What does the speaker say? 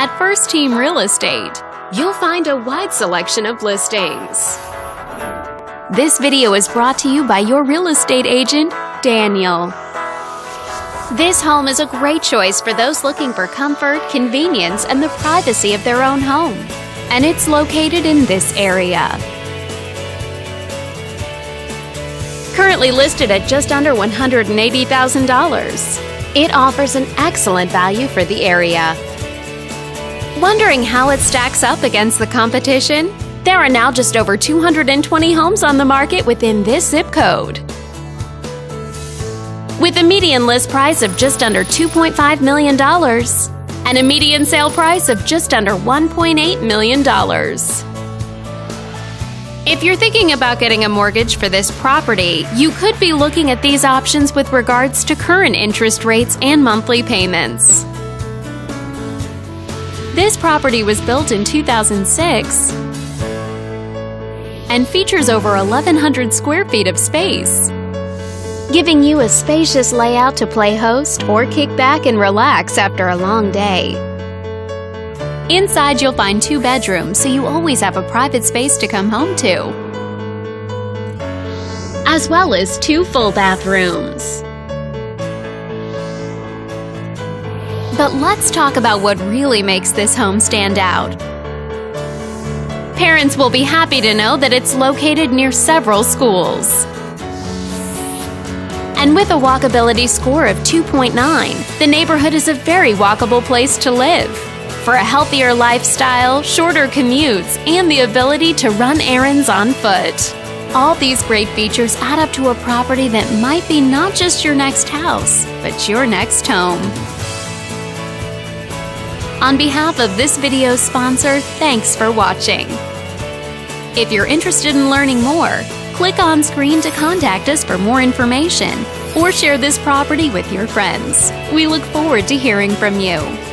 At First Team Real Estate, you'll find a wide selection of listings. This video is brought to you by your real estate agent, Daniel. This home is a great choice for those looking for comfort, convenience, and the privacy of their own home. And it's located in this area. Currently listed at just under $180,000. It offers an excellent value for the area. Wondering how it stacks up against the competition? There are now just over 220 homes on the market within this zip code. With a median list price of just under $2.5 million and a median sale price of just under $1.8 million. If you're thinking about getting a mortgage for this property, you could be looking at these options with regards to current interest rates and monthly payments. This property was built in 2006 and features over 1,100 square feet of space, giving you a spacious layout to play host or kick back and relax after a long day. Inside, you'll find 2 bedrooms, so you always have a private space to come home to, as well as 2 full bathrooms. But let's talk about what really makes this home stand out. Parents will be happy to know that it's located near several schools. And with a walkability score of 2.9, the neighborhood is a very walkable place to live. For a healthier lifestyle, shorter commutes, and the ability to run errands on foot. All these great features add up to a property that might be not just your next house, but your next home. On behalf of this video's sponsor, thanks for watching. If you're interested in learning more, click on screen to contact us for more information or share this property with your friends. We look forward to hearing from you.